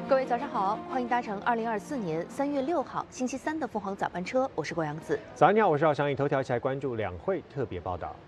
各位早上好，欢迎搭乘2024年3月6号星期三的凤凰早班车，我是郭阳子。 早上你好，我是姚翔。以头条一起来关注两会特别报道。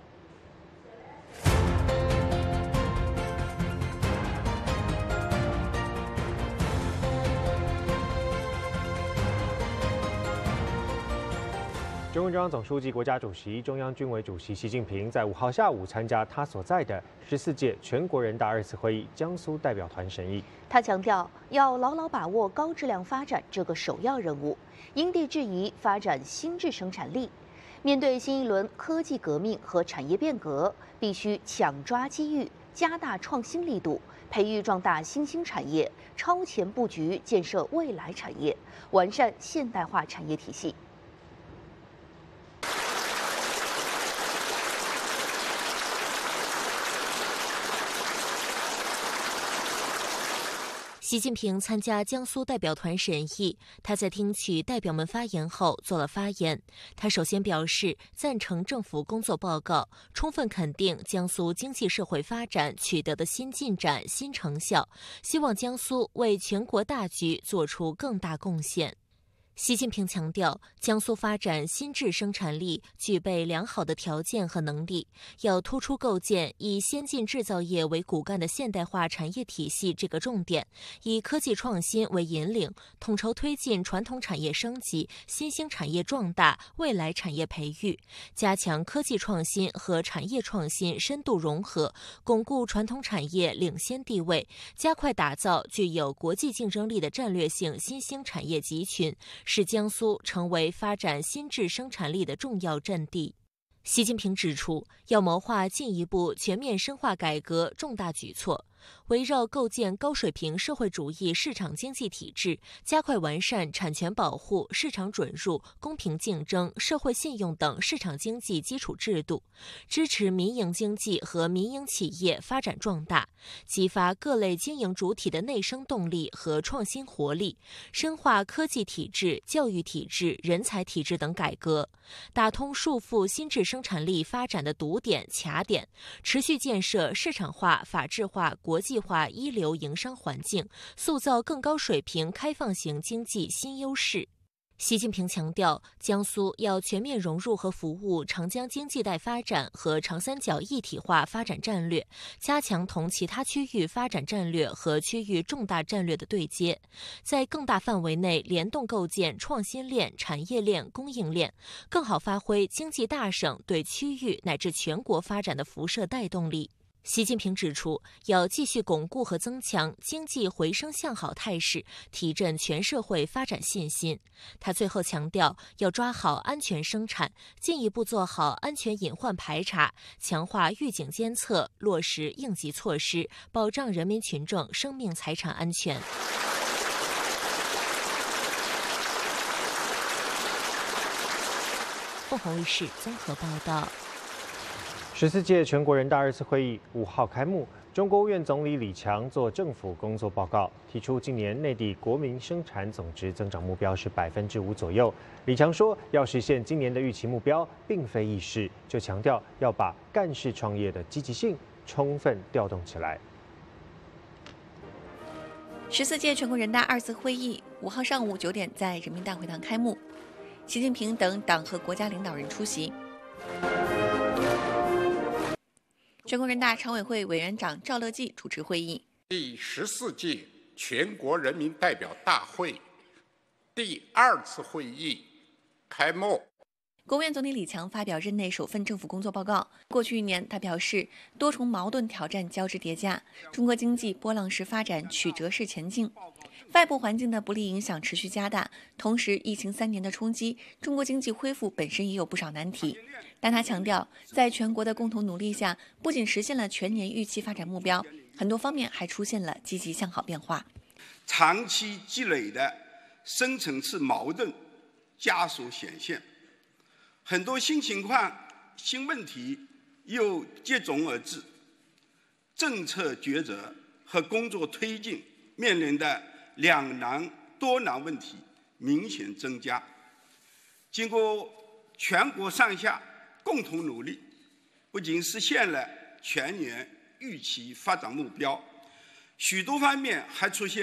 中共中央总书记、国家主席、中央军委主席习近平在5号下午参加他所在的14届全国人大2次会议江苏代表团审议。 他强调，要牢牢把握高质量发展这个首要任务，因地制宜发展新质生产力。面对新一轮科技革命和产业变革，必须抢抓机遇，加大创新力度，培育壮大新兴产业，超前布局建设未来产业，完善现代化产业体系。 习近平参加江苏代表团审议，他在听取代表们发言后做了发言。他首先表示赞成政府工作报告，充分肯定江苏经济社会发展取得的新进展、新成效，希望江苏为全国大局做出更大贡献。习近平强调，江苏发展新质生产力具备良好的条件和能力，要突出构建以先进制造业为骨干的现代化产业体系这个重点，以科技创新为引领，统筹推进传统产业升级、新兴产业壮大、未来产业培育，加强科技创新和产业创新深度融合，巩固传统产业领先地位，加快打造具有国际竞争力的战略性新兴产业集群，使江苏成为发展新质生产力的重要阵地。习近平指出，要谋划进一步全面深化改革重大举措，围绕构建高水平社会主义市场经济体制，加快完善产权保护、市场准入、公平竞争、社会信用等市场经济基础制度，支持民营经济和民营企业发展壮大，激发各类经营主体的内生动力和创新活力，深化科技体制、教育体制、人才体制等改革，打通束缚新质生产力发展的堵点、卡点，持续建设市场化、法治化、国际化一流营商环境，塑造更高水平开放型经济新优势。习近平强调，江苏要全面融入和服务长江经济带发展和长三角一体化发展战略，加强同其他区域发展战略和区域重大战略的对接，在更大范围内联动构建创新链、产业链、供应链，更好发挥经济大省对区域乃至全国发展的辐射带动力。习近平指出，要继续巩固和增强经济回升向好态势，提振全社会发展信心。他最后强调，要抓好安全生产，进一步做好安全隐患排查，强化预警监测，落实应急措施，保障人民群众生命财产安全。凤凰卫视综合报道。 14届全国人大2次会议5号开幕，中国务院总理李强作政府工作报告，提出今年内地国民生产总值增长目标是5%左右。李强说，要实现今年的预期目标，并非易事，就强调要把干事创业的积极性充分调动起来。 14届全国人大2次会议5号上午9点在人民大会堂开幕，习近平等党和国家领导人出席。全国人大常委会委员长赵乐际主持会议。 第14届全国人民代表大会第2次会议开幕。 国务院总理李强发表任内首份政府工作报告。过去1年，他表示，多重矛盾挑战交织叠加，中国经济波浪式发展、曲折式前进，外部环境的不利影响持续加大。同时，疫情3年的冲击，中国经济恢复本身也有不少难题。但他强调，在全国的共同努力下，不仅实现了全年预期发展目标，很多方面还出现了积极向好变化。 长期积累的深层次矛盾加速显现，很多新情况、新问题又接踵而至，政策抉择和工作推进面临的两难多难问题明显增加。经过全国上下共同努力，不仅实现了全年预期发展目标，许多方面还出现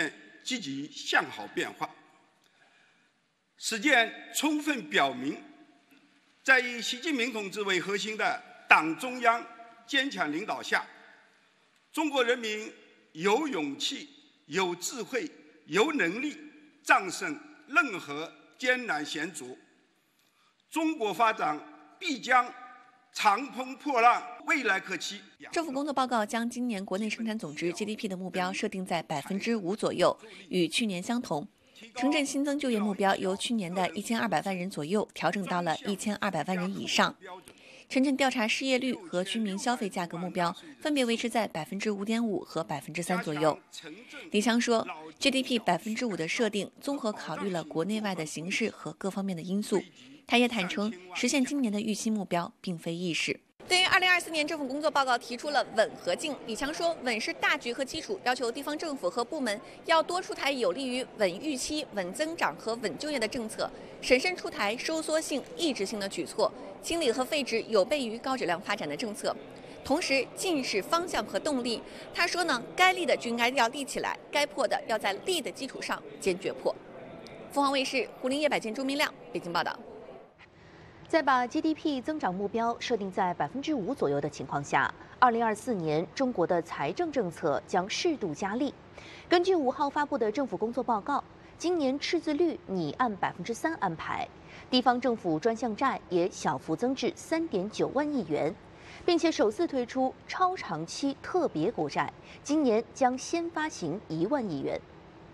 积极向好变化。实践充分表明，在以习近平同志为核心的党中央坚强领导下，中国人民有勇气、有智慧、有能力战胜任何艰难险阻。中国发展必将长风破浪，未来可期。 政府工作报告将今年国内生产总值 GDP 的目标设定在5%左右，与去年相同。城镇新增就业目标由去年的1200万人左右调整到了1200万人以上。城镇调查失业率和居民消费价格目标分别维持在5.5%和3%左右。李强说 ，GDP 5%的设定综合考虑了国内外的形势和各方面的因素。他也坦诚，实现今年的预期目标并非易事。对于2024年政府工作报告提出了稳和静，李强说，稳是大局和基础，要求地方政府和部门要多出台有利于稳预期、稳增长和稳就业的政策，审慎出台收缩性、抑制性的举措，清理和废止有悖于高质量发展的政策。同时，静是方向和动力。他说呢，该立的就应该要立起来，该破的要在立的基础上坚决破。凤凰卫视胡林叶、百健、朱明亮，北京报道。 在把 GDP 增长目标设定在5%左右的情况下，2024年中国的财政政策将适度加力。根据5号发布的政府工作报告，今年赤字率拟按3%安排，地方政府专项债也小幅增至3.9万亿元，并且首次推出超长期特别国债，今年将先发行1万亿元。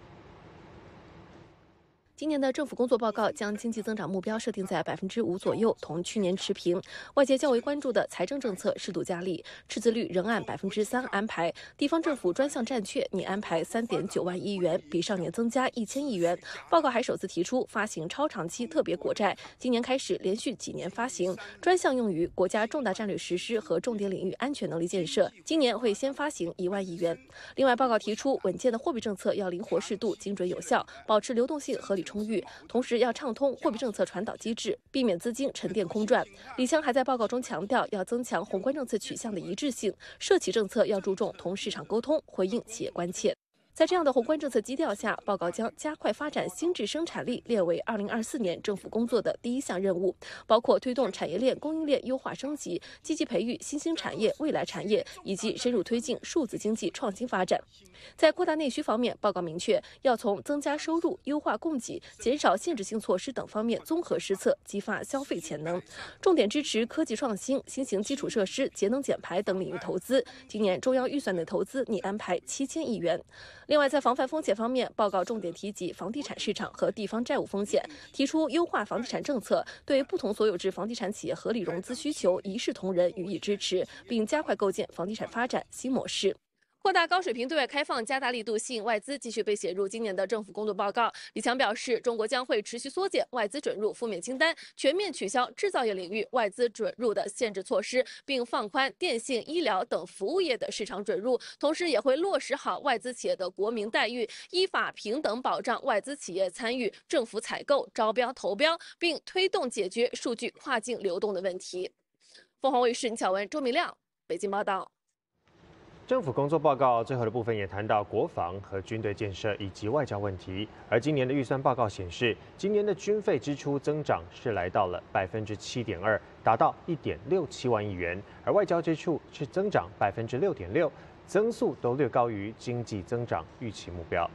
今年的政府工作报告将经济增长目标设定在5%左右，同去年持平。外界较为关注的财政政策适度加力，赤字率仍按3%安排，地方政府专项债券拟安排3.9万亿元，比上年增加1000亿元。报告还首次提出发行超长期特别国债，今年开始连续几年发行，专项用于国家重大战略实施和重点领域安全能力建设。今年会先发行1万亿元。另外，报告提出稳健的货币政策要灵活适度、精准有效，保持流动性合理充裕，同时要畅通货币政策传导机制，避免资金沉淀空转。李强还在报告中强调，要增强宏观政策取向的一致性，涉企政策要注重同市场沟通，回应企业关切。在这样的宏观政策基调下，报告将加快发展新质生产力列为2024年政府工作的第一项任务，包括推动产业链供应链优化升级，积极培育新兴产业、未来产业，以及深入推进数字经济创新发展。在扩大内需方面，报告明确要从增加收入、优化供给、减少限制性措施等方面综合施策，激发消费潜能，重点支持科技创新、新型基础设施、节能减排等领域投资。今年中央预算内投资拟安排7000亿元。另外，在防范风险方面，报告重点提及房地产市场和地方债务风险，提出优化房地产政策，对不同所有制房地产企业合理融资需求一视同仁予以支持，并加快构建房地产发展新模式。扩大高水平对外开放，加大力度吸引外资，继续被写入今年的政府工作报告。李强表示，中国将会持续缩减外资准入负面清单，全面取消制造业领域外资准入的限制措施，并放宽电信、医疗等服务业的市场准入。同时，也会落实好外资企业的国民待遇，依法平等保障外资企业参与政府采购、招标、投标，并推动解决数据跨境流动的问题。凤凰卫视倪巧文、周明亮，北京报道。 政府工作报告最后的部分也谈到国防和军队建设以及外交问题，而今年的预算报告显示，今年的军费支出增长是来到了7.2%，达到1.67万亿元，而外交支出是增长6.6%，增速都略高于经济增长预期目标。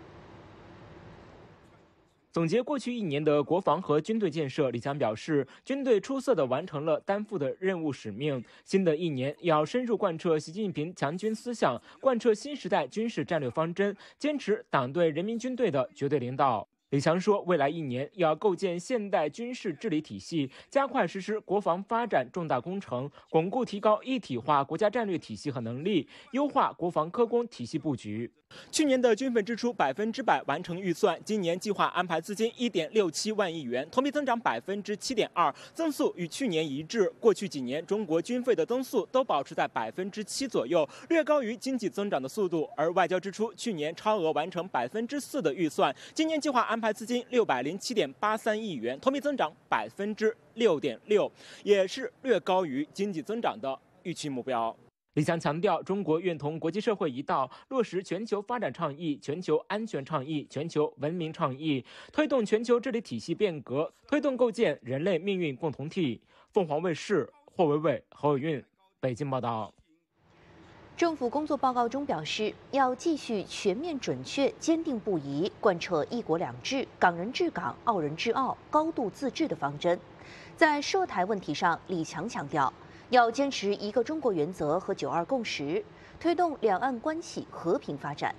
总结过去1年的国防和军队建设，李强表示，军队出色地完成了担负的任务使命。新的1年要深入贯彻习近平强军思想，贯彻新时代军事战略方针，坚持党对人民军队的绝对领导。李强说，未来1年要构建现代军事治理体系，加快实施国防发展重大工程，巩固提高一体化国家战略体系和能力，优化国防科工体系布局。去年的军费支出100%完成预算，今年计划安排资金1.67万亿元，同比增长7.2%，增速与去年一致。过去几年，中国军费的增速都保持在7%左右，略高于经济增长的速度。而外交支出去年超额完成4%的预算，今年计划安排资金607.83亿元，同比增长6.6%，也是略高于经济增长的预期目标。 李强强调，中国愿同国际社会一道，落实全球发展倡议、全球安全倡议、全球文明倡议，推动全球治理体系变革，推动构建人类命运共同体。凤凰卫视霍维伟、何伟运北京报道。 政府工作报告中表示，要继续全面、准确、坚定不移贯彻“一国两制”、港人治港、澳人治澳、高度自治的方针。在涉台问题上，李强强调，要坚持一个中国原则和9·2共识，推动两岸关系和平发展。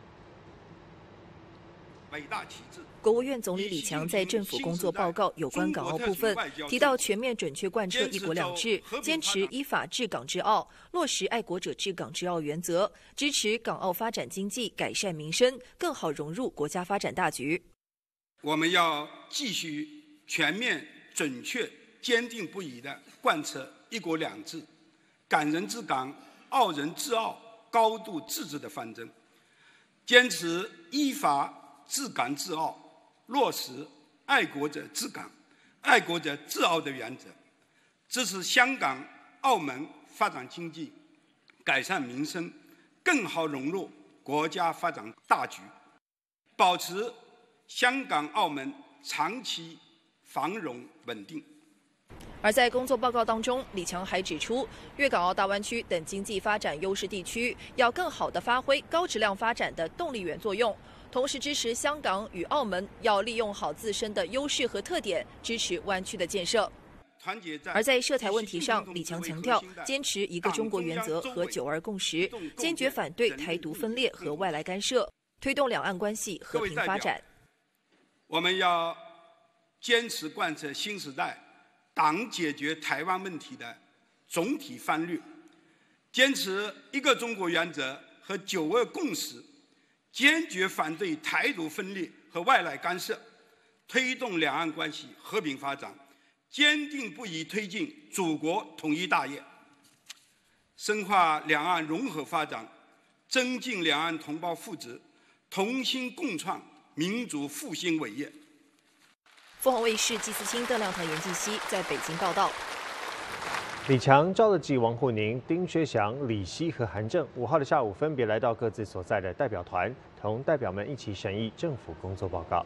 伟大旗帜。 国务院总理李强在政府工作报告有关港澳部分提到，全面准确贯彻“一国两制”，坚持依法治港治澳，落实爱国者治港治澳原则，支持港澳发展经济、改善民生，更好融入国家发展大局。 我们要继续全面、准确、坚定不移地贯彻“一国两制”、港人治港、澳人治澳、高度自治的方针，坚持依法治港治澳，落实爱国者治港、爱国者治澳的原则，支持香港、澳门发展经济、改善民生，更好融入国家发展大局，保持香港、澳门长期繁荣稳定。 而在工作报告当中，李强还指出，粤港澳大湾区等经济发展优势地区要更好地发挥高质量发展的动力源作用。同时支持香港与澳门要利用好自身的优势和特点，支持湾区的建设。而在涉台问题上，李强强调，坚持一个中国原则和9·2共识，坚决反对台独分裂和外来干涉，推动两岸关系和平发展。 我们要坚持贯彻新时代党解决台湾问题的总体方略，坚持一个中国原则和9·2共识，坚决反对台独分裂和外来干涉，推动两岸关系和平发展，坚定不移推进祖国统一大业，深化两岸融合发展，增进两岸同胞福祉，同心共创民族复兴伟业。 凤凰卫视季思清、邓亮堂、严继熙在北京报道。 李强、赵乐际、王沪宁、丁薛祥、李希和韩正5号的下午分别来到各自所在的代表团，同代表们一起审议政府工作报告。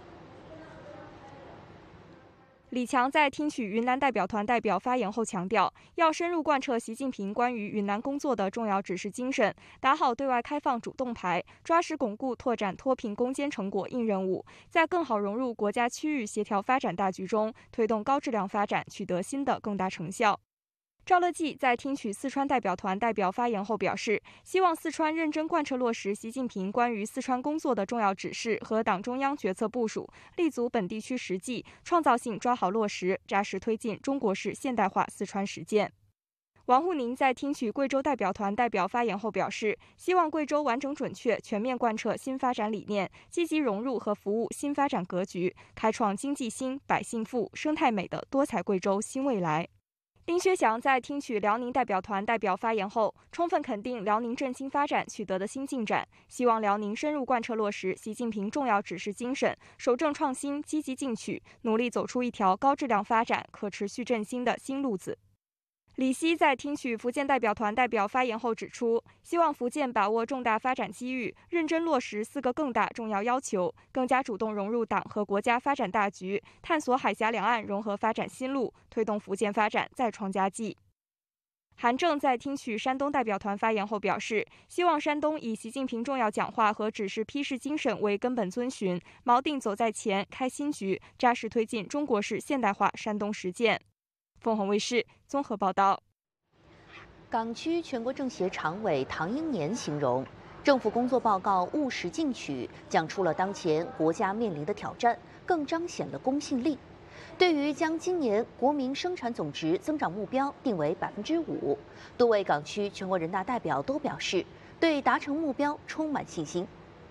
李强在听取云南代表团代表发言后强调，要深入贯彻习近平关于云南工作的重要指示精神，打好对外开放主动牌，抓实巩固拓展脱贫攻坚成果硬任务，在更好融入国家区域协调发展大局中，推动高质量发展取得新的更大成效。赵乐际在听取四川代表团代表发言后表示，希望四川认真贯彻落实习近平关于四川工作的重要指示和党中央决策部署，立足本地区实际，创造性抓好落实，扎实推进中国式现代化四川实践。王沪宁在听取贵州代表团代表发言后表示，希望贵州完整准确、全面贯彻新发展理念，积极融入和服务新发展格局，开创经济兴、百姓富、生态美的多彩贵州新未来。丁薛祥在听取辽宁代表团代表发言后，充分肯定辽宁振兴发展取得的新进展，希望辽宁深入贯彻落实习近平重要指示精神，守正创新，积极进取，努力走出一条高质量发展、可持续振兴的新路子。李希在听取福建代表团代表发言后指出，希望福建把握重大发展机遇，认真落实4个更大重要要求，更加主动融入党和国家发展大局，探索海峡两岸融合发展新路，推动福建发展再创佳绩。韩正在听取山东代表团发言后表示，希望山东以习近平重要讲话和指示批示精神为根本遵循，锚定走在前，开新局，扎实推进中国式现代化山东实践。凤凰卫视综合报道。 港区全国政协常委唐英年形容，政府工作报告务实进取，讲出了当前国家面临的挑战，更彰显了公信力。对于将今年国民生产总值增长目标定为5%，多位港区全国人大代表都表示对达成目标充满信心。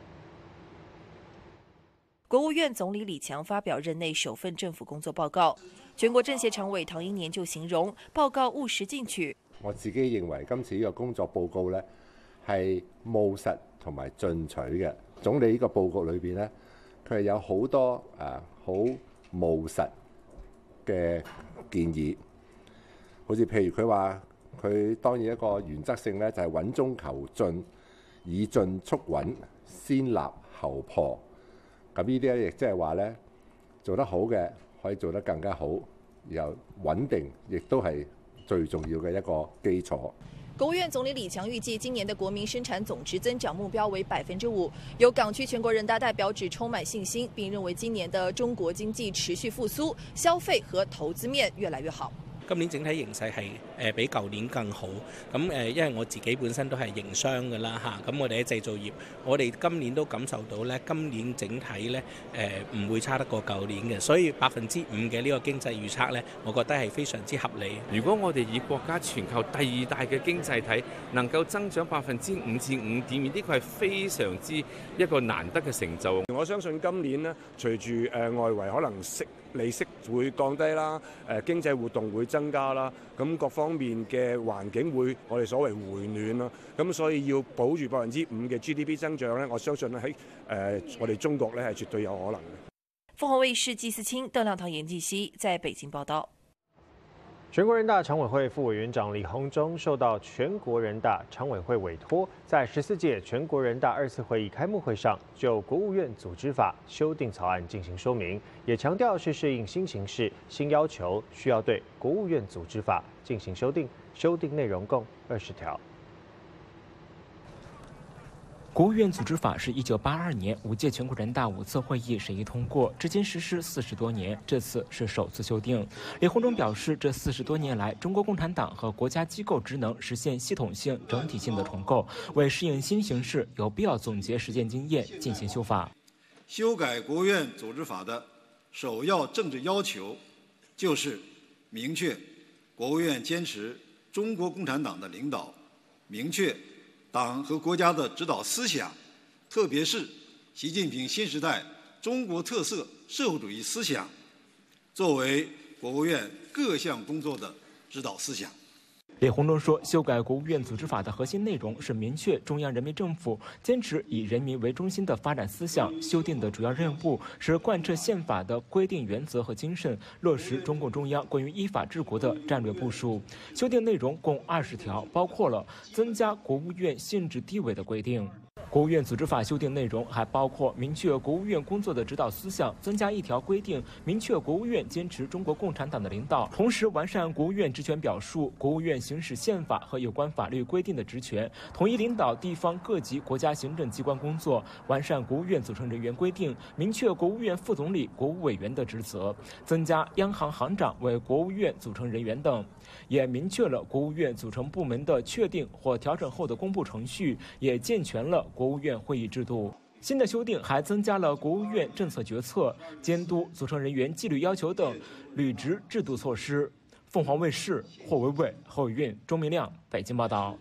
国务院总理李强发表任内首份政府工作報告，全國政協常委唐英年就形容報告務實進取。 我自己認為今次呢個工作報告呢係務實同埋進取嘅。總理呢個報告裏邊呢，佢係有好多好務實嘅建議，好似譬如佢話佢當然一個原則性咧就係穩中求進，以進促穩，先立後破。咁呢啲咧亦即係話咧做得好嘅可以做得更加好，然後穩定亦都係最重要嘅一個基礎。 国务院总理李强预计，今年的国民生产总值增长目标为5%。有港区全国人大代表指充满信心，并认为今年的中国经济持续复苏，消费和投资面越来越好。 今年整體形勢係比舊年更好，咁因為我自己本身都係營商㗎啦嚇，咁我哋喺製造業，我哋今年都感受到咧，今年整體咧唔會差得過舊年嘅，所以5%嘅呢個經濟預測咧，我覺得係非常之合理。 如果我哋以國家全球第2大嘅經濟體能夠增長5%至5.2，呢個係非常之一個難得嘅成就。 我相信今年呢，隨住外圍可能利息會降低啦，經濟活動會增加啦，咁各方面嘅環境會我哋所謂回暖啦，咁所以要保住5%嘅 GDP 增長咧，我相信咧喺我哋中國咧係絕對有可能嘅。 凤凰衛視季思清、鄧亮堂、嚴繼熙在北京報道。 全国人大常委会副委员长李鸿忠受到全国人大常委会委托，在14届全国人大2次会议开幕会上就国务院组织法修订草案进行说明，也强调是适应新形势、新要求，需要对国务院组织法进行修订，修订内容共20条。 国务院组织法是1982年5届全国人大5次会议审议通过，至今实施40多年，这次是首次修订。李鸿忠表示，这40多年来，中国共产党和国家机构职能实现系统性、整体性的重构，为适应新形势，有必要总结实践经验，进行修法。 修改国务院组织法的首要政治要求，就是明确国务院坚持中国共产党的领导，明确党和国家的指导思想，特别是习近平新时代中国特色社会主义思想，作为国务院各项工作的指导思想。 李鸿忠说，修改国务院组织法的核心内容是明确中央人民政府坚持以人民为中心的发展思想，修订的主要任务是贯彻宪法的规定原则和精神，落实中共中央关于依法治国的战略部署。修订内容共20条，包括了增加国务院性质地位的规定。国务院组织法修订内容还包括明确国务院工作的指导思想，增加1条规定，明确国务院坚持中国共产党的领导，同时完善国务院职权表述，国务院行使宪法和有关法律规定的职权，统一领导地方各级国家行政机关工作，完善国务院组成人员规定，明确国务院副总理、国务委员的职责，增加央行行长为国务院组成人员等，也明确了国务院组成部门的确定或调整后的公布程序，也健全了国务院会议制度。新的修订还增加了国务院政策决策、监督组成人员纪律要求等履职制度措施。凤凰卫视霍维伟、侯宇运、钟明亮北京报道。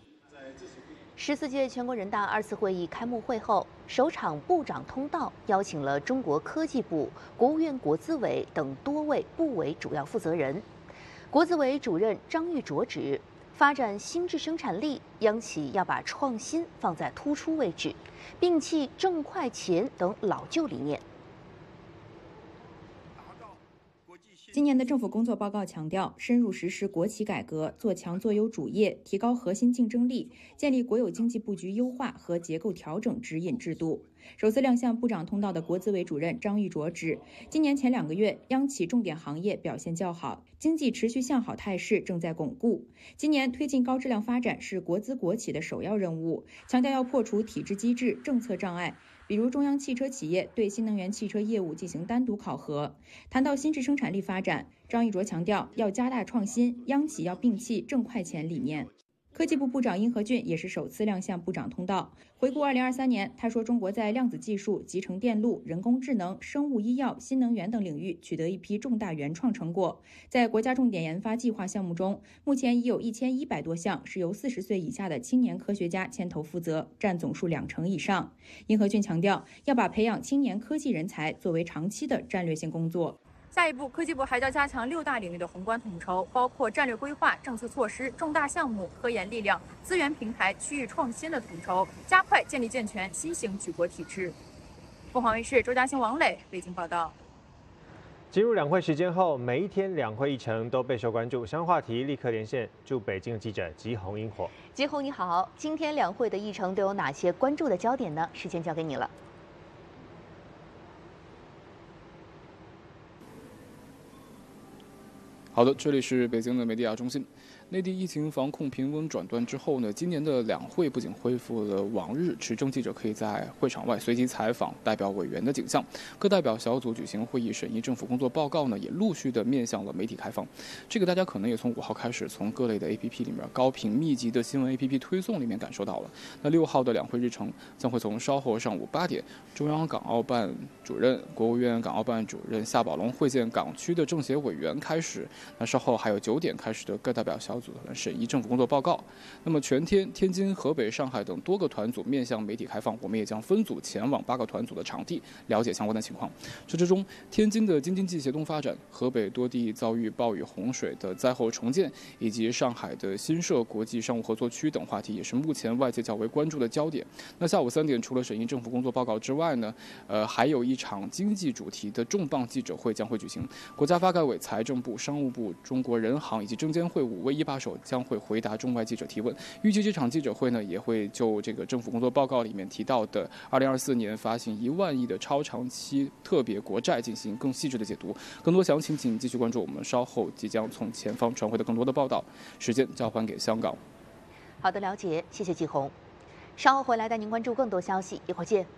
14届全国人大2次会议开幕会后，首场部长通道邀请了中国科技部、国务院国资委等多位部委主要负责人。国资委主任张玉卓指，发展新质生产力，央企要把创新放在突出位置，摒弃挣快钱等老旧理念。 今年的政府工作报告强调，深入实施国企改革，做强做优主业，提高核心竞争力，建立国有经济布局优化和结构调整指引制度。首次亮相部长通道的国资委主任张玉卓指，今年前2个月，央企重点行业表现较好，经济持续向好态势正在巩固。今年推进高质量发展是国资国企的首要任务，强调要破除体制机制、政策障碍。比如中央汽车企业对新能源汽车业务进行单独考核。谈到新质生产力发展，张玉卓强调要加大创新，央企要摒弃挣快钱理念。科技部部长殷和俊也是首次亮相部长通道。回顾2023年，他说中国在量子技术、集成电路、人工智能、生物医药、新能源等领域取得一批重大原创成果。在国家重点研发计划项目中，目前已有1100多项是由40岁以下的青年科学家牵头负责，占总数20%以上。殷和俊强调，要把培养青年科技人才作为长期的战略性工作。 下一步，科技部还将加强6大领域的宏观统筹，包括战略规划、政策措施、重大项目、科研力量、资源平台、区域创新的统筹，加快建立健全新型举国体制。凤凰卫视周嘉欣、王磊北京报道。 进入两会时间后，每一天两会议程都备受关注。相关话题立刻连线驻北京的记者吉宏萤火。 吉宏你好，今天两会的议程都有哪些关注的焦点呢？时间交给你了。 好的，这里是北京的媒体亚中心。内地疫情防控平稳转段之后呢，今年的两会不仅恢复了往日持证记者可以在会场外随机采访代表委员的景象，各代表小组举行会议审议政府工作报告呢，也陆续的面向了媒体开放。这个大家可能也从5号开始，从各类的 APP 里面高频密集的新闻 APP 推送里面感受到了。那6号的两会日程将会从稍后上午8点，中央港澳办主任、国务院港澳办主任夏宝龙会见港区的政协委员开始。那稍后还有9点开始的各代表小组审议政府工作报告。那么全天天津、河北、上海等多个团组面向媒体开放，我们也将分组前往8个团组的场地，了解相关的情况。这之中，天津的京津冀协同发展、河北多地遭遇暴雨洪水的灾后重建，以及上海的新设国际商务合作区等话题，也是目前外界较为关注的焦点。那下午3点，除了审议政府工作报告之外呢，还有一场经济主题的重磅记者会将会举行。国家发改委、财政部、商务部、中国人行以及证监会5位一把手将会回答中外记者提问。预计这场记者会呢，也会就这个政府工作报告里面提到的2024年发行1万亿的超长期特别国债进行更细致的解读。更多详情请继续关注我们稍后即将从前方传回的更多的报道。时间交还给香港。 好的，了解，谢谢季红。稍后回来带您关注更多消息，一会儿见。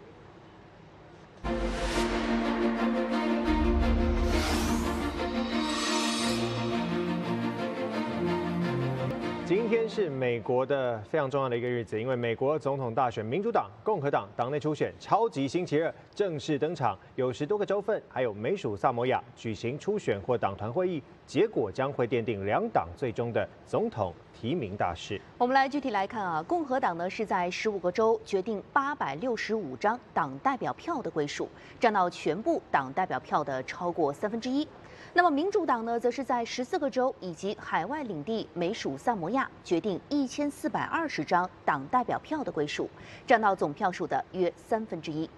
今天是美国的非常重要的一个日子，因为美国总统大选，民主党、共和党党内初选超级星期二正式登场，有10多个州份，还有美属萨摩亚举行初选或党团会议，结果将会奠定2党最终的总统提名大势。我们来具体来看啊，共和党呢是在15个州决定865张党代表票的归属，占到全部党代表票的超过1/3。那么民主党呢，则是在14个州以及海外领地美属萨摩亚决定1420张党代表票的归属，占到总票数的约1/3。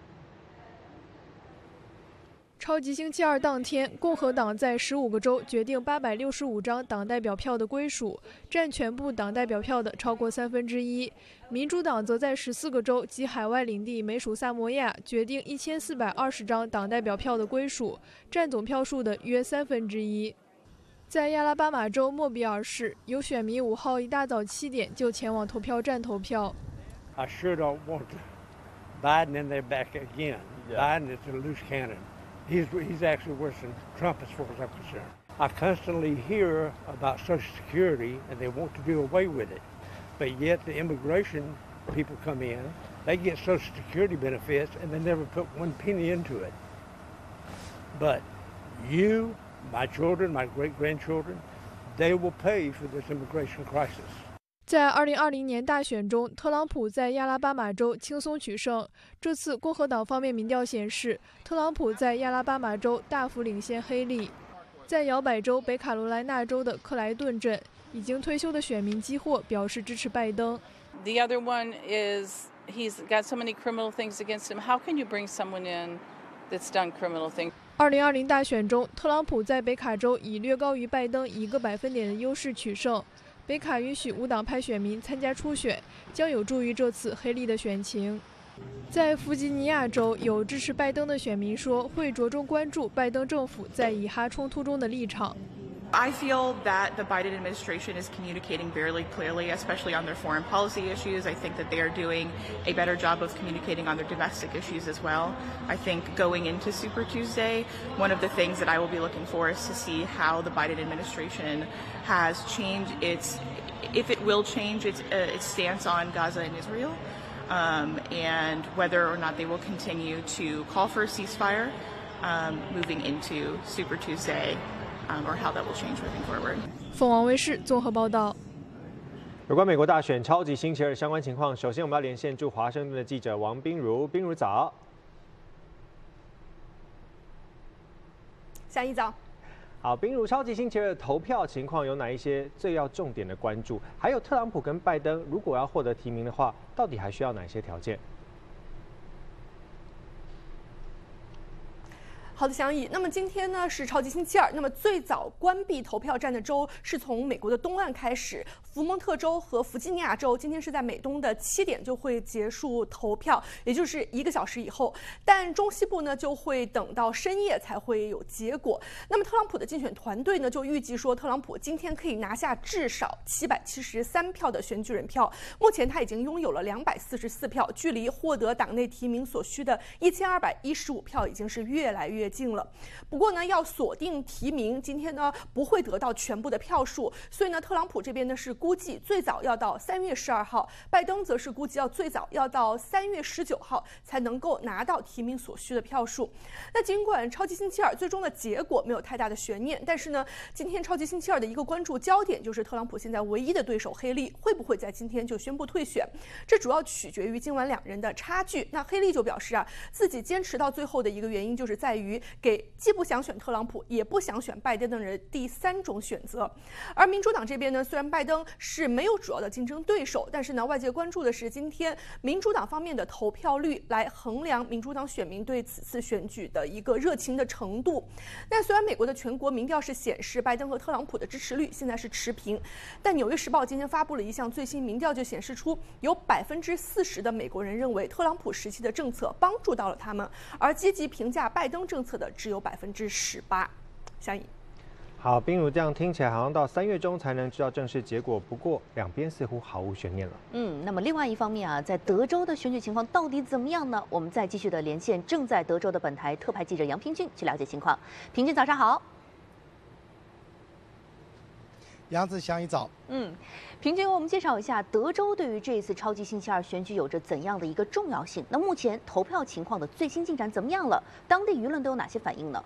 超级星期二当天，共和党在15个州决定865张党代表票的归属，占全部党代表票的超过1/3。民主党则在14个州及海外领地美属萨摩亚决定1420张党代表票的归属，占总票数的约1/3。在亚拉巴马州莫比尔市，有选民5号一大早7点就前往投票站投票。 I sure don't want Biden in there back again. Biden is a loose cannon. He's actually worse than Trump as far as I'm concerned. I constantly hear about Social Security and they want to do away with it. But yet the immigration people come in, they get Social Security benefits and they never put 1 penny into it. But you, my children, my great-grandchildren, they will pay for this immigration crisis. 在2020年大选中，特朗普在亚拉巴马州轻松取胜。这次共和党方面民调显示，特朗普在亚拉巴马州大幅领先黑利。在摇摆州北卡罗来纳州的克莱顿镇，已经退休的选民激获表示支持拜登。 The other one is he's got so many criminal things against him. How can you bring someone in that's done criminal things? 2020大选中，特朗普在北卡州以略高于拜登1个百分点的优势取胜。北卡允许无党派选民参加初选，将有助于这次黑利的选情。在弗吉尼亚州，有支持拜登的选民说，会着重关注拜登政府在以哈冲突中的立场。 I feel that the Biden administration is communicating very clearly, especially on their foreign policy issues. I think that they are doing a better job of communicating on their domestic issues as well. I think going into Super Tuesday, one of the things that I will be looking for is to see how the Biden administration has changed if it will change its stance on Gaza and Israel, and whether or not they will continue to call for a ceasefire moving into Super Tuesday.Or how that will change moving forward. 凤凰卫视综合报道。 有关美国大选超级星期二相关情况，首先我们要连线驻华盛顿的记者王彬如。彬如早。 夏一早。 好，彬如，超级星期二投票情况有哪一些最要重点的关注？还有特朗普跟拜登如果要获得提名的话，到底还需要哪些条件？ 好的，翔宇。那么今天呢是超级星期二，那么最早关闭投票站的州是从美国的东岸开始，福蒙特州和弗吉尼亚州今天是在美东的7点就会结束投票，也就是1个小时以后。但中西部呢就会等到深夜才会有结果。那么特朗普的竞选团队呢就预计说，特朗普今天可以拿下至少773票的选举人票。目前他已经拥有了244票，距离获得党内提名所需的1215票已经是越来越近了。不过呢，要锁定提名，今天呢不会得到全部的票数，所以呢，特朗普这边呢是估计最早要到3月12号，拜登则是估计要最早要到3月19号才能够拿到提名所需的票数。那尽管超级星期二最终的结果没有太大的悬念，但是呢，今天超级星期二的一个关注焦点就是特朗普现在唯一的对手黑利会不会在今天就宣布退选，这主要取决于今晚2人的差距。那黑利就表示自己坚持到最后的一个原因就是在于给既不想选特朗普也不想选拜登的人第3种选择。而民主党这边呢，虽然拜登是没有主要的竞争对手，但是呢，外界关注的是今天民主党方面的投票率来衡量民主党选民对此次选举的一个热情的程度。那虽然美国的全国民调是显示拜登和特朗普的支持率现在是持平，但《纽约时报》今天发布了一项最新民调，就显示出有40%的美国人认为特朗普时期的政策帮助到了他们，而积极评价拜登政策的只有18%。相宜。 好，冰如这样听起来好像到3月中才能知道正式结果，不过两边似乎毫无悬念了。 那么另外一方面在德州的选举情况到底怎么样呢？我们再继续的连线正在德州的本台特派记者杨平均去了解情况。平均早上好。 杨子祥一早。 平均为我们介绍一下德州对于这一次超级星期二选举有着怎样的一个重要性？那目前投票情况的最新进展怎么样了？当地舆论都有哪些反应呢？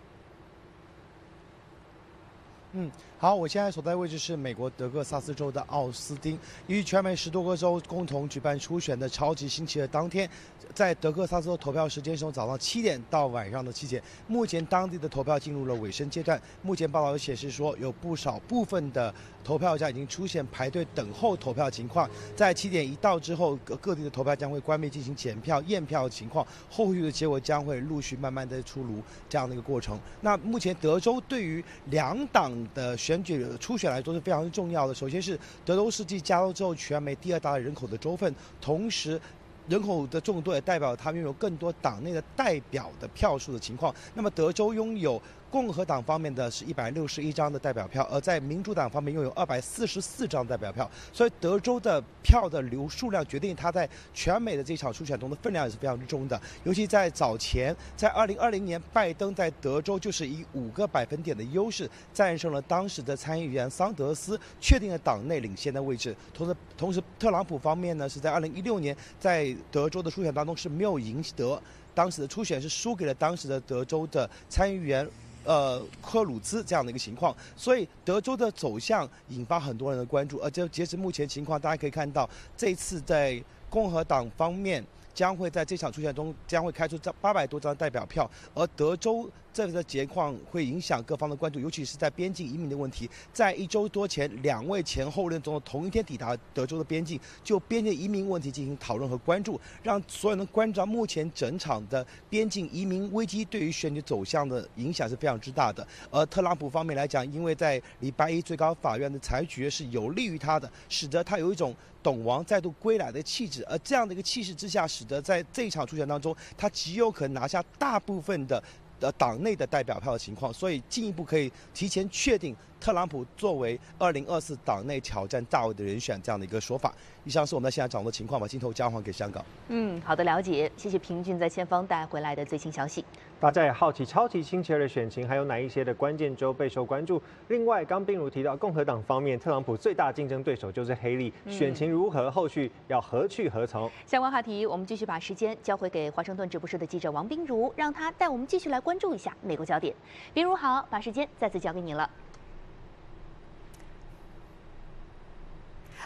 好，我现在所在的位置是美国德克萨斯州的奥斯汀，由于全美10多个州共同举办初选的超级星期二当天，在德克萨斯州投票时间是从早上7点到晚上的7点。目前当地的投票进入了尾声阶段。目前报道显示说，有部分的投票站已经出现排队等候投票情况。在7点一到之后，各地的投票将会关闭进行检票、验票情况，后续的结果将会陆续慢慢的出炉这样的一个过程。那目前德州对于2党的选举初选来说是非常重要的。首先是德州是继加州之后全美第2大人口的州份，同时人口的众多也代表他们拥有更多党内的代表的票数的情况。那么德州拥有共和党方面的是161张的代表票，而在民主党方面拥有244张代表票，所以德州的票的数量决定它在全美的这场初选中的分量也是非常之重的。尤其在早前，在2020年，拜登在德州就是以5个百分点的优势战胜了当时的参议员桑德斯，确定了党内领先的位置。同时，特朗普方面呢是在2016年在德州的初选当中是没有赢得，当时的初选是输给了当时的德州的参议员科鲁兹这样的一个情况，所以德州的走向引发很多人的关注。而截止目前情况，大家可以看到，这一次在共和党方面将会在这场初选中将会开出800多张代表票，而德州这个情况会影响各方的关注，尤其是在边境移民的问题。在1周多前，2位前后任总统同一天抵达德州的边境，就边境移民问题进行讨论和关注，让所有人关注到目前整场的边境移民危机对于选举走向的影响是非常之大的。而特朗普方面来讲，因为在礼拜一最高法院的裁决是有利于他的，使得他有一种董王再度归来的气质，而这样的一个气势之下，使得在这一场初选当中，他极有可能拿下大部分的党内的代表票的情况，所以进一步可以提前确定特朗普作为2024党内挑战大位的人选这样的一个说法。以上是我们现在掌握的情况，把镜头交还给香港。 好的了解，谢谢平均在前方带回来的最新消息。 大家也好奇超级星期二的选情还有哪一些的关键州备受关注。另外，刚冰如提到，共和党方面，特朗普最大竞争对手就是黑利，选情如何，后续要何去何从？ 相关话题，我们继续把时间交回给华盛顿直播室的记者王冰如，让他带我们继续来关注一下美国焦点。冰如好，把时间再次交给你了。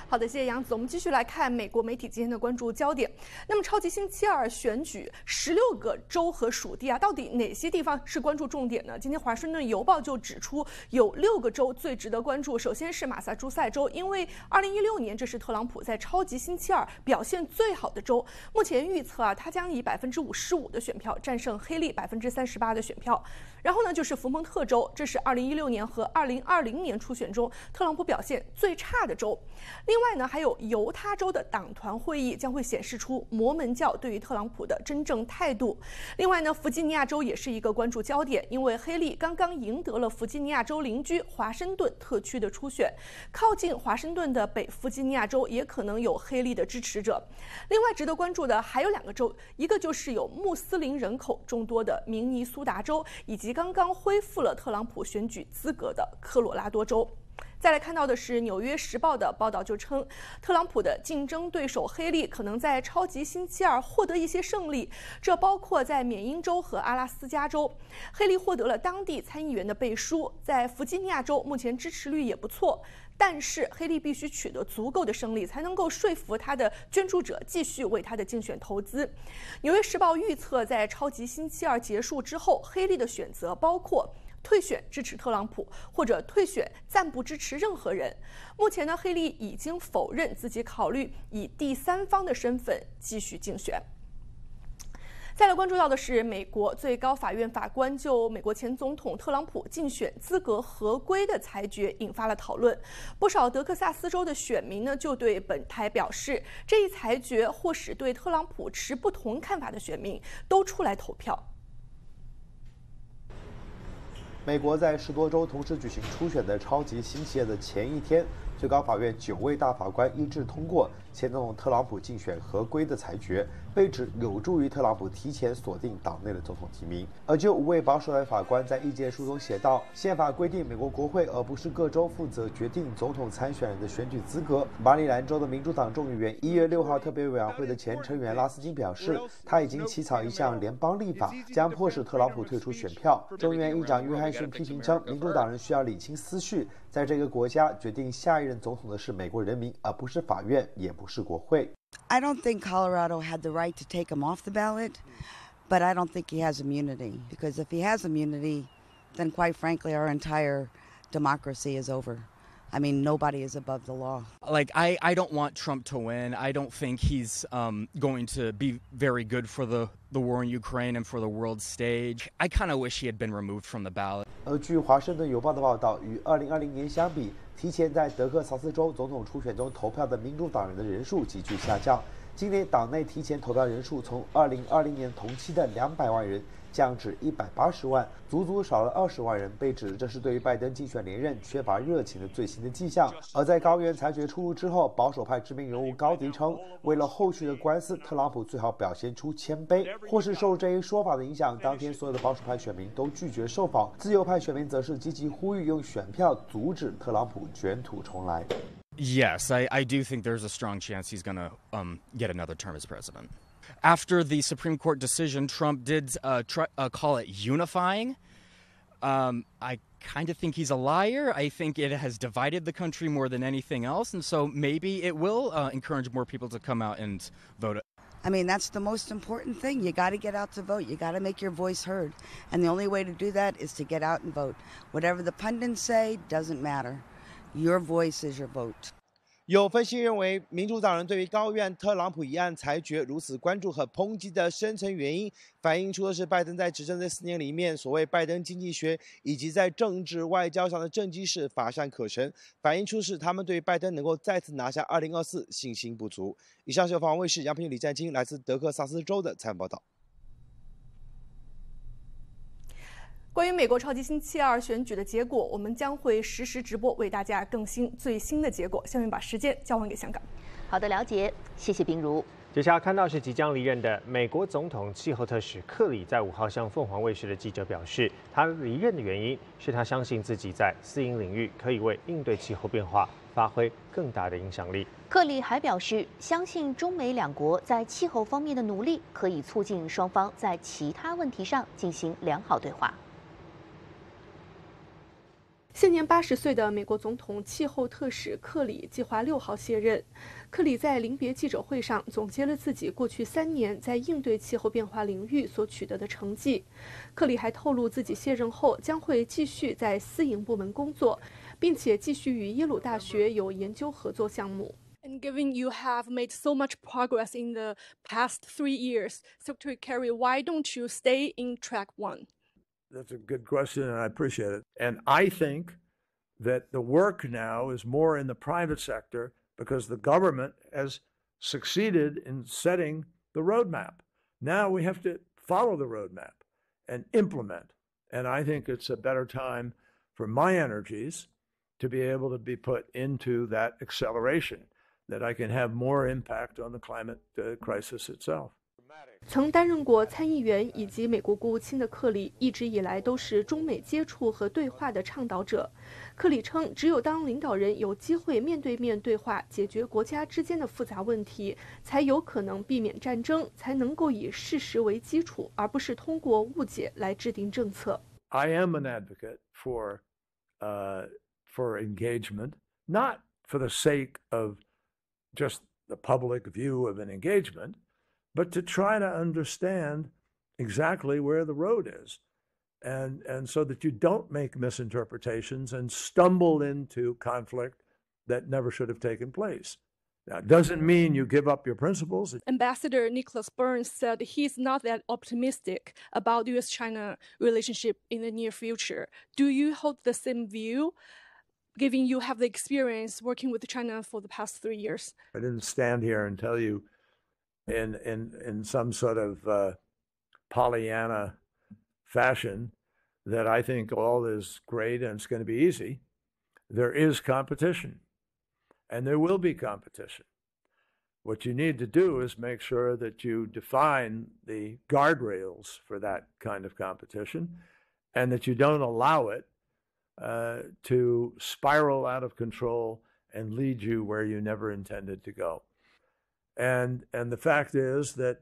好的，谢谢杨子。我们继续来看美国媒体今天的关注焦点。那么，超级星期二选举16个州和属地到底哪些地方是关注重点呢？今天《华盛顿邮报》就指出，有6个州最值得关注。首先是马萨诸塞州，因为2016年这是特朗普在超级星期二表现最好的州，目前预测他将以55%的选票战胜黑利38%的选票。然后呢，就是福蒙特州，这是2016年和2020年初选中特朗普表现最差的州。另外呢，还有犹他州的党团会议将会显示出摩门教对于特朗普的真正态度。另外呢，弗吉尼亚州也是一个关注焦点，因为黑利刚刚赢得了弗吉尼亚州邻居华盛顿特区的初选，靠近华盛顿的北弗吉尼亚州也可能有黑利的支持者。另外值得关注的还有2个州，一个就是有穆斯林人口众多的明尼苏达州，以及刚刚恢复了特朗普选举资格的科罗拉多州。再来看到的是《纽约时报》的报道，就称特朗普的竞争对手黑利可能在超级星期二获得一些胜利，这包括在缅因州和阿拉斯加州。黑利获得了当地参议员的背书，在弗吉尼亚州目前支持率也不错，但是黑利必须取得足够的胜利，才能够说服他的捐助者继续为他的竞选投资。《纽约时报》预测，在超级星期二结束之后，黑利的选择包括退选支持特朗普，或者退选暂不支持任何人。目前呢，黑利已经否认自己考虑以第三方的身份继续竞选。再来关注到的是，美国最高法院法官就美国前总统特朗普竞选资格合规的裁决引发了讨论。不少德克萨斯州的选民呢，就对本台表示，这一裁决或使对特朗普持不同看法的选民都出来投票。 美国在10多州同时举行初选的超级星期二的前一天，最高法院9位大法官一致通过前总统特朗普竞选合规的裁决，被指有助于特朗普提前锁定党内的总统提名。而就5位保守派法官在意见书中写道，宪法规定美国国会而不是各州负责决定总统参选人的选举资格。马里兰州的民主党众议员1月6号特别委员会的前成员拉斯金表示，他已经起草一项联邦立法，将迫使特朗普退出选票。众议院议长约翰逊批评称，民主党人需要理清思绪，在这个国家决定下一任总统的是美国人民，而不是法院，也不是国会。 I don't think Colorado had the right to take him off the ballot, but I don't think he has immunity, because if he has immunity, then quite frankly, our entire democracy is over. I mean, nobody is above the law. Like, I don't want Trump to win. I don't think he's going to be very good for the war in Ukraine and for the world stage. I kind of wish he had been removed from the ballot. 而据《华盛顿邮报》的报道，与2020年相比，提前在德克萨斯州总统初选中投票的民主党人的人数急剧下降。今年党内提前投票人数从2020年同期的200万人降至180万，足足少了20万人，被指这是对于拜登竞选连任缺乏热情的最新的迹象。而在高院裁决出炉之后，保守派知名人物高迪称，为了后续的官司，特朗普最好表现出谦卑。或是受这一说法的影响，当天所有的保守派选民都拒绝受访，自由派选民则是积极呼吁用选票阻止特朗普卷土重来。 Yes, I do think there's a strong chance he's going to get another term as president. After the Supreme Court decision, Trump did call it unifying. I kind of think he's a liar. I think it has divided the country more than anything else, and so maybe it will encourage more people to come out and vote. I mean, that's the most important thing. You got to get out to vote. You got to make your voice heard. And the only way to do that is to get out and vote. Whatever the pundits say doesn't matter. Your voice is your vote. 有分析认为，民主党人对于高院特朗普一案裁决如此关注和抨击的深层原因，反映出的是拜登在执政这4年里面，所谓拜登经济学以及在政治外交上的政绩是乏善可陈，反映出是他们对于拜登能够再次拿下2024信心不足。以上是由凤凰卫视杨平、李占金来自德克萨斯州的采访报道。 关于美国超级星期二选举的结果，我们将会实时直播，为大家更新最新的结果。下面把时间交还给香港。 好的，了解，谢谢冰如。 接下来看到是即将离任的美国总统气候特使克里在5号向凤凰卫视的记者表示，他离任的原因是他相信自己在私营领域可以为应对气候变化发挥更大的影响力。 克里还表示，相信中美两国在气候方面的努力可以促进双方在其他问题上进行良好对话。 现年80岁的美国总统气候特使克里计划6号卸任。克里在临别记者会上总结了自己过去3年在应对气候变化领域所取得的成绩。克里还透露，自己卸任后将会继续在私营部门工作，并且继续与耶鲁大学有研究合作项目。 And given you have made so much progress in the past 3 years, Secretary Kerry, why don't you stay in track 1? That's a good question, and I appreciate it. And I think that the work now is more in the private sector because the government has succeeded in setting the roadmap. Now we have to follow the roadmap and implement. And I think it's a better time for my energies to be able to be put into that acceleration, that I can have more impact on the climate crisis itself. 曾担任过参议员以及美国国务卿的克里，一直以来都是中美接触和对话的倡导者。克里称，只有当领导人有机会面对面对话，解决国家之间的复杂问题，才有可能避免战争，才能够以事实为基础，而不是通过误解来制定政策。 I am an advocate for engagement, not for the sake of just the public view of an engagement, but to try to understand exactly where the road is, and so that you don't make misinterpretations and stumble into conflict that never should have taken place. Now, it doesn't mean you give up your principles. Ambassador Nicholas Burns said he's not that optimistic about U.S.-China relationship in the near future. Do you hold the same view, given you have the experience working with China for the past 3 years? I didn't stand here and tell you in some sort of Pollyanna fashion that I think all is great and it's going to be easy. There is competition, and there will be competition. What you need to do is make sure that you define the guardrails for that kind of competition and that you don't allow it to spiral out of control and lead you where you never intended to go. And the fact is that,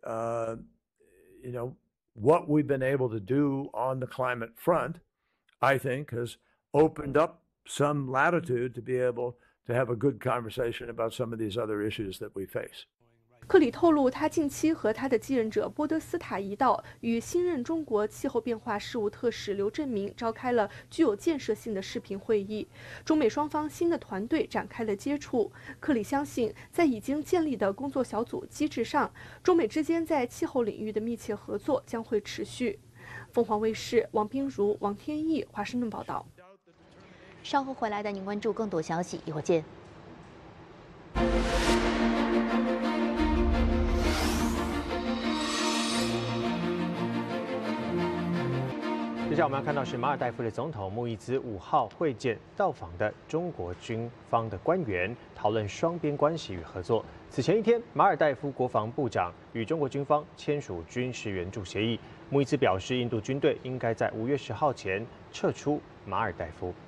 what we've been able to do on the climate front, I think, has opened up some latitude to be able to have a good conversation about some of these other issues that we face. 克里透露，他近期和他的继任者波德斯塔一道与新任中国气候变化事务特使刘振明召开了具有建设性的视频会议，中美双方新的团队展开了接触。克里相信，在已经建立的工作小组机制上，中美之间在气候领域的密切合作将会持续。凤凰卫视王冰如、王天意华盛顿报道。 稍后回来带您关注更多消息，一会儿见。 接下来我们要看到是马尔代夫的总统穆伊兹5号会见到访的中国军方的官员，讨论双边关系与合作。此前一天，马尔代夫国防部长与中国军方签署军事援助协议。穆伊兹表示，印度军队应该在5月10号前撤出马尔代夫。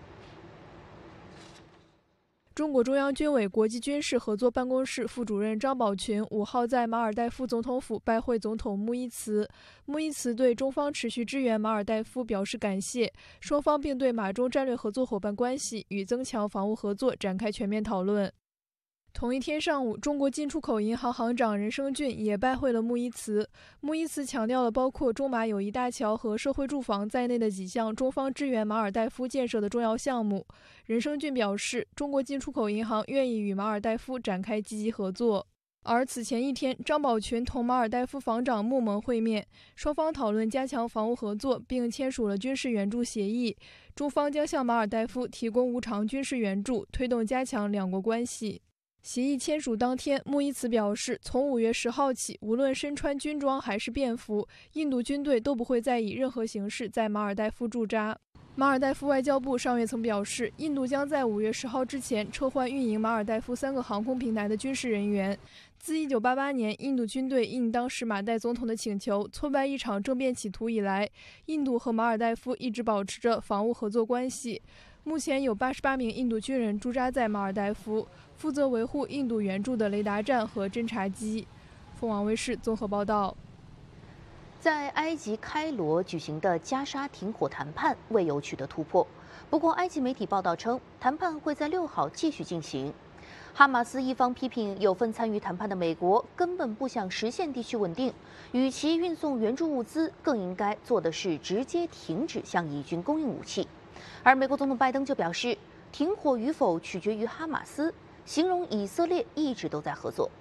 中国中央军委国际军事合作办公室副主任张宝群5号在马尔代夫总统府拜会总统穆伊茨。穆伊茨对中方持续支援马尔代夫表示感谢，双方并对马中战略合作伙伴关系与增强防务合作展开全面讨论。同一天上午，中国进出口银行行长任生俊也拜会了穆伊茨。穆伊茨强调了包括中马友谊大桥和社会住房在内的几项中方支援马尔代夫建设的重要项目。任生俊表示，中国进出口银行愿意与马尔代夫展开积极合作。而此前一天，张宝群同马尔代夫防长穆蒙会面，双方讨论加强防务合作，并签署了军事援助协议。中方将向马尔代夫提供无偿军事援助，推动加强两国关系。协议签署当天，穆伊茨表示，从5月10号起，无论身穿军装还是便服，印度军队都不会再以任何形式在马尔代夫驻扎。马尔代夫外交部上月曾表示，印度将在5月10号之前撤换运营马尔代夫3个航空平台的军事人员。自1988年印度军队应当时马代总统的请求挫败一场政变企图以来，印度和马尔代夫一直保持着防务合作关系。目前有88名印度军人驻扎在马尔代夫，负责维护印度援助的雷达站和侦察机。凤凰卫视综合报道。 在埃及开罗举行的加沙停火谈判未有取得突破。不过，埃及媒体报道称，谈判会在6号继续进行。哈马斯一方批评有份参与谈判的美国根本不想实现地区稳定，与其运送援助物资，更应该做的是直接停止向以军供应武器。而美国总统拜登就表示，停火与否取决于哈马斯，形容以色列一直都在合作。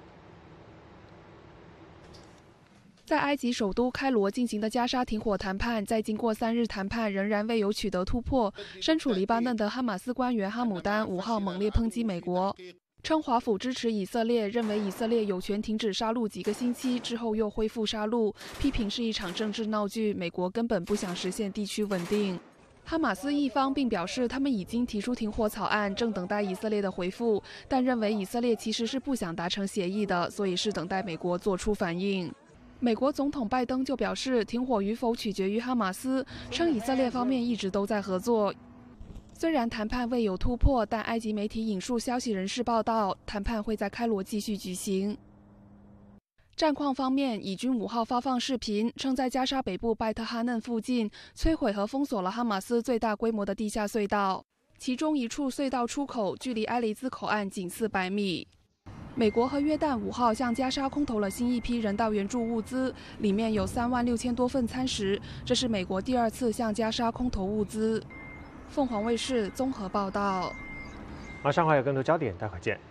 在埃及首都开罗进行的加沙停火谈判，在经过3日谈判仍然未有取得突破。身处黎巴嫩的哈马斯官员哈姆丹5号猛烈抨击美国，称华府支持以色列，认为以色列有权停止杀戮几个星期之后又恢复杀戮，批评是一场政治闹剧，美国根本不想实现地区稳定。哈马斯一方并表示，他们已经提出停火草案，正等待以色列的回复，但认为以色列其实是不想达成协议的，所以是等待美国做出反应。美国总统拜登就表示，停火与否取决于哈马斯，称以色列方面一直都在合作。虽然谈判未有突破，但埃及媒体引述消息人士报道，谈判会在开罗继续举行。战况方面，以军5号发放视频，称在加沙北部拜特哈嫩附近摧毁和封锁了哈马斯最大规模的地下隧道，其中一处隧道出口距离埃雷兹口岸仅400米。美国和约旦5号向加沙空投了新一批人道援助物资，里面有36000多份餐食，这是美国第2次向加沙空投物资。凤凰卫视综合报道。 马上还有更多焦点，待会儿见。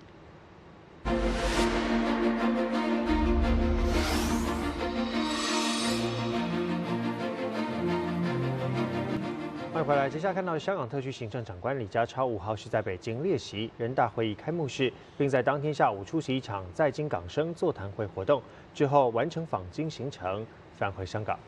欢迎回来。接下来看到香港特区行政长官李家超5号是在北京列席人大会议开幕式，并在当天下午出席一场在京港生座谈会活动，之后完成访京行程，返回香港。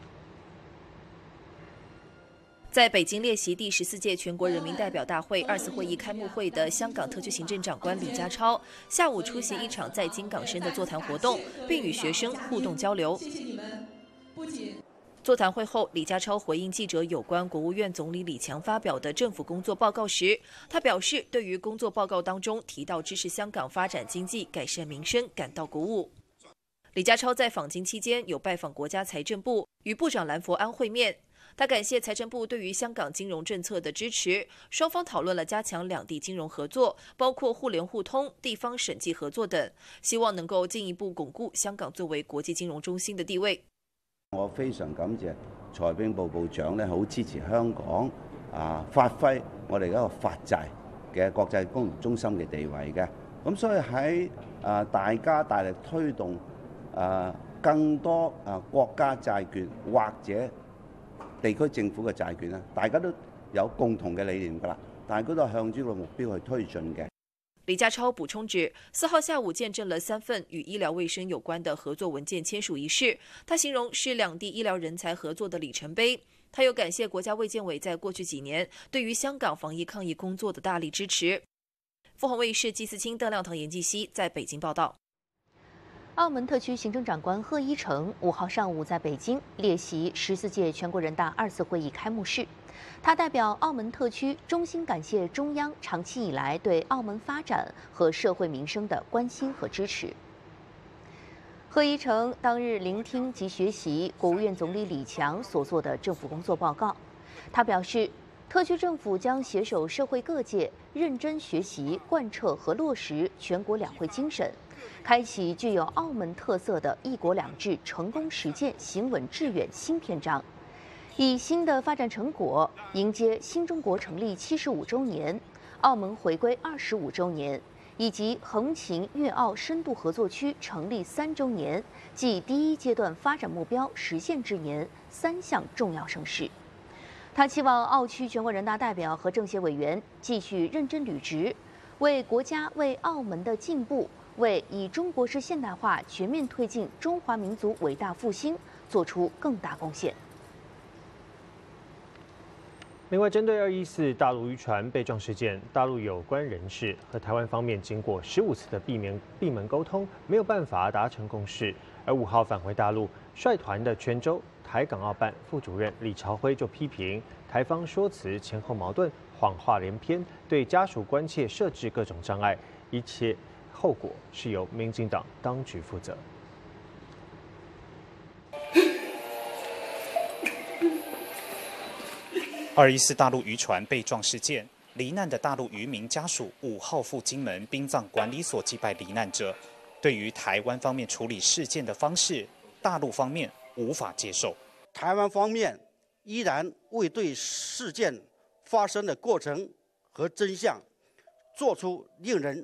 在北京列席第14届全国人民代表大会2次会议开幕会的香港特区行政长官李家超，下午出席一场在京港生的座谈活动，并与学生互动交流。谢谢你们，不仅座谈会后，李家超回应记者有关国务院总理李强发表的政府工作报告时，他表示，对于工作报告当中提到支持香港发展经济、改善民生感到鼓舞。李家超在访京期间有拜访国家财政部，与部长蓝佛安会面。他感谢财政部对于香港金融政策的支持，双方讨论了加强两地金融合作，包括互联互通、地方审计合作等，希望能够进一步巩固香港作为國際金融中心的地位。 我非常感謝財政部部長咧，好支持香港發揮我哋一個法制嘅國際金融中心嘅地位嘅。咁所以喺大家大力推動更多國家債券或者地區政府嘅債券咧，大家都有共同嘅理念㗎啦，大家都係向住個目標去推進嘅。 李家超补充指，4號下午見證了3份與醫療衛生有關的合作文件簽署儀式，他形容是兩地醫療人才合作的里程碑。他又感謝國家衛健委在過去幾年對於香港防疫抗疫工作的大力支持。鳳凰衛視季思清、鄧亮堂、嚴繼熙在北京報道。 澳門特區行政長官賀一誠5號上午在北京列席14屆全國人大2次會議開幕式。他代表澳門特區衷心感謝中央長期以來對澳門發展和社會民生的關心和支持。賀一誠當日聆聽及學習國務院總理李強所做的政府工作報告。他表示，特區政府將攜手社會各界，認真學習、貫徹和落實全國兩會精神，開啟具有澳門特色的一國兩制成功實踐行穩致遠新篇章，以新的發展成果迎接新中國成立75週年、澳門回歸25週年以及橫琴粵澳深度合作區成立3週年暨第一階段發展目標實現之年3項重要盛事。他期望澳區全國人大代表和政協委員繼續認真履職，為國家、為澳門的進步、為以中國式現代化全面推進中華民族偉大復興做出更大貢獻。 另外，針對214大陸漁船被撞事件，大陸有關人士和台灣方面經過15次的閉門溝通，沒有辦法達成共識。而5號返回大陸率團的泉州台港澳辦副主任李朝暉就批評台方說辭前後矛盾、謊話連篇，對家屬關切設置各種障礙，一切後果是由民進黨當局負責。 214大陆渔船被撞事件，罹难的大陆渔民家属5号赴金门殡葬管理所祭拜罹难者。对于台湾方面处理事件的方式，大陆方面无法接受。 台湾方面依然未对事件发生的过程和真相做出令人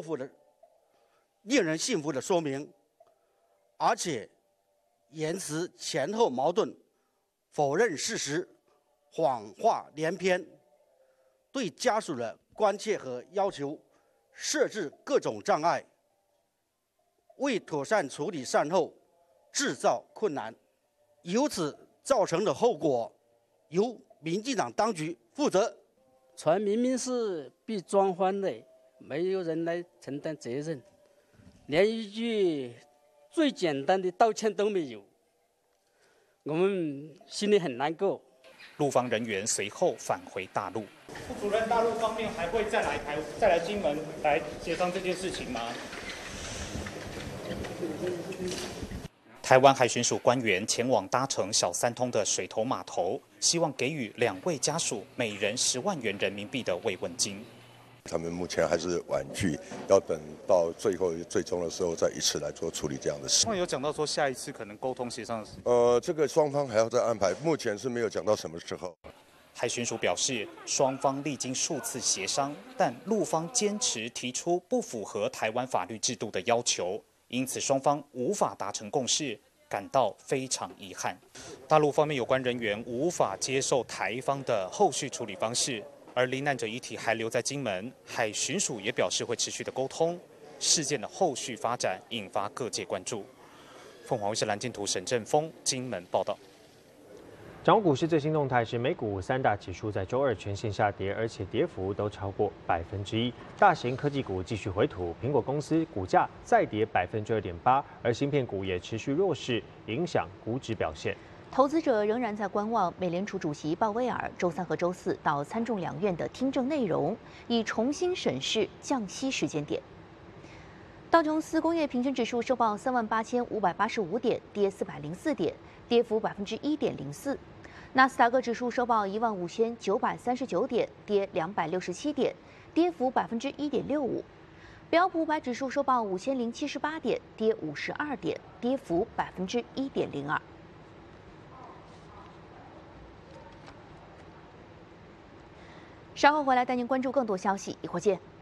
信服的说明，而且言辞前后矛盾，否认事实，谎话连篇，对家属的关切和要求设置各种障碍，为妥善处理善后制造困难，由此造成的后果由民进党当局负责。 船明明是被撞翻的，没有人来承担责任，连一句最简单的道歉都没有，我们心里很难过。 陆方人员随后返回大陆。 副主任，大陆方面还会再来金门来协商这件事情吗？ 台湾海巡署官员前往搭乘小三通的水头码头，希望给予2位家属每人10万元人民币的慰问金。 他们目前还是婉拒，要等到最终的时候再一次来做处理这样的事。 有讲到说下一次可能沟通协商的事。 这个双方还要再安排，目前是没有讲到什么时候。 海巡署表示，双方历经数次协商，但陆方坚持提出不符合台湾法律制度的要求。因此，双方无法达成共识，感到非常遗憾。大陆方面有关人员无法接受台方的后续处理方式，而罹难者遗体还留在金门，海巡署也表示会持续的沟通。事件的后续发展引发各界关注。凤凰卫视蓝镜图沈正峰金门报道。 掌握股市最新动态是美股3大指数在周2全线下跌，而且跌幅都超过1%。大型科技股继续回吐，苹果公司股价再跌2.8%，而芯片股也持续弱势，影响股指表现。 投资者仍然在观望美联储主席鲍威尔周3和周4到参众两院的听证内容，以重新审视降息时间点。道琼斯工业平均指数收报38585点，跌404点，跌幅1.04%。纳斯达克指数收报15939点，跌267点，跌幅1.65%。标普500指数收报5078点，跌52点，跌幅1.02%。稍后回来带您关注更多消息，一会儿见。